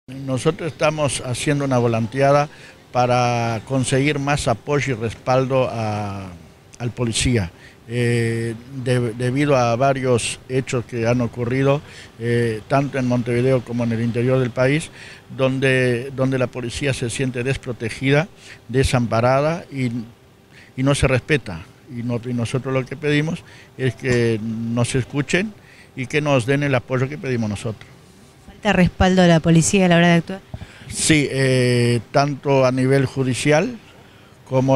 Nosotros estamos haciendo una volanteada para conseguir más apoyo y respaldo al policía. Debido a varios hechos que han ocurrido, tanto en Montevideo como en el interior del país, donde la policía se siente desprotegida, desamparada y no se respeta. Y nosotros lo que pedimos es que nos escuchen y que nos den el apoyo que pedimos nosotros. ¿Falta respaldo a la policía a la hora de actuar? Sí, tanto a nivel judicial como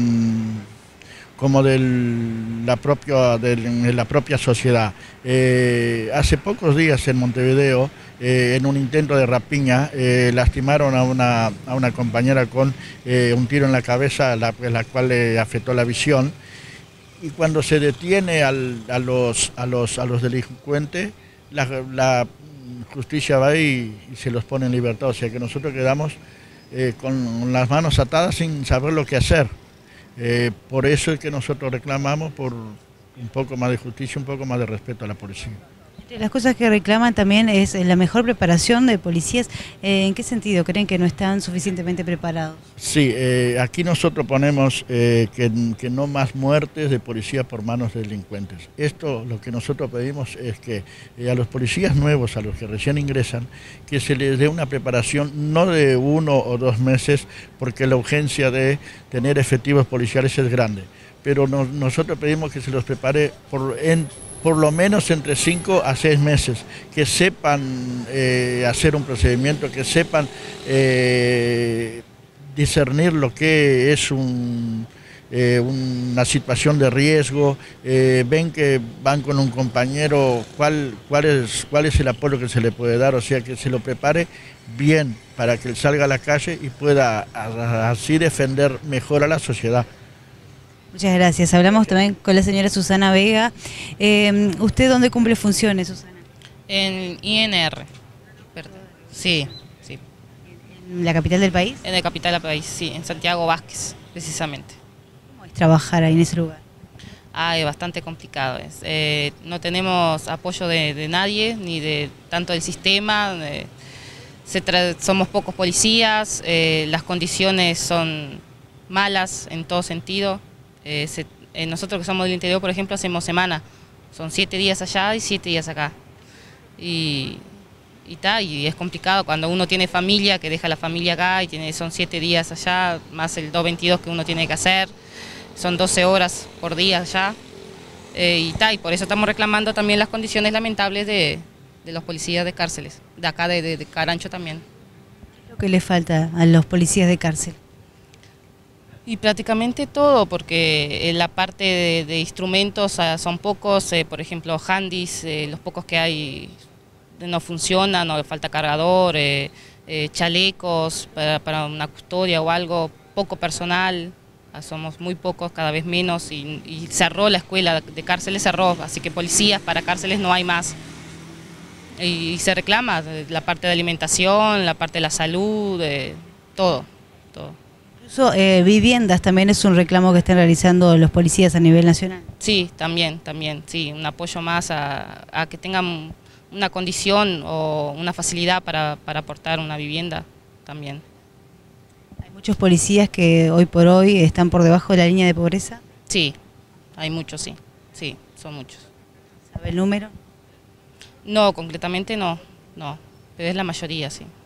de la propia sociedad. Hace pocos días en Montevideo, en un intento de rapiña, lastimaron a una compañera con un tiro en la cabeza, la cual le afectó la visión. Y cuando se detiene a los delincuentes, la justicia va y se los pone en libertad. O sea que nosotros quedamos con las manos atadas sin saber lo que hacer. Por eso es que nosotros reclamamos por un poco más de justicia, un poco más de respeto a la policía. Entre las cosas que reclaman también es la mejor preparación de policías. ¿En qué sentido? ¿Creen que no están suficientemente preparados? Sí, aquí nosotros ponemos que no más muertes de policías por manos de delincuentes. Esto lo que nosotros pedimos es que a los policías nuevos, a los que recién ingresan, que se les dé una preparación no de 1 o 2 meses, porque la urgencia de tener efectivos policiales es grande. Pero nosotros pedimos que se los prepare por lo menos entre 5 a 6 meses, que sepan hacer un procedimiento, que sepan discernir lo que es una situación de riesgo, ven que van con un compañero, cuál es el apoyo que se le puede dar, o sea, que se lo prepare bien para que él salga a la calle y pueda así defender mejor a la sociedad. Muchas gracias. Hablamos también con la señora Susana Vega. ¿Usted dónde cumple funciones, Susana? En INR. Sí, sí. ¿En la capital del país? En la capital del país, sí, en Santiago Vázquez, precisamente. ¿Cómo es trabajar ahí en ese lugar? Es bastante complicado. No tenemos apoyo de nadie, ni de tanto del sistema. Somos pocos policías, las condiciones son malas en todo sentido. Nosotros que somos del interior, por ejemplo, hacemos semana. Son 7 días allá y 7 días acá. Y es complicado cuando uno tiene familia, que deja la familia acá y son 7 días allá, más el 222 que uno tiene que hacer. Son 12 horas por día allá. Y por eso estamos reclamando también las condiciones lamentables de los policías de cárceles, de acá de Carancho también. ¿Qué es lo que le falta a los policías de cárcel? Y prácticamente todo, porque la parte de instrumentos son pocos, por ejemplo, handys, los pocos que hay no funcionan, o falta cargador, chalecos para una custodia o algo, poco personal, somos muy pocos, cada vez menos, y cerró la escuela de cárceles, cerró, así que policías para cárceles no hay más. Y se reclama la parte de alimentación, la parte de la salud, todo. Incluso viviendas también es un reclamo que están realizando los policías a nivel nacional. Sí, también, sí, un apoyo más a que tengan una condición o una facilidad para aportar una vivienda también. ¿Hay muchos policías que hoy por hoy están por debajo de la línea de pobreza? Sí, hay muchos, sí, son muchos. ¿Sabe el número? No, concretamente no, pero es la mayoría, sí.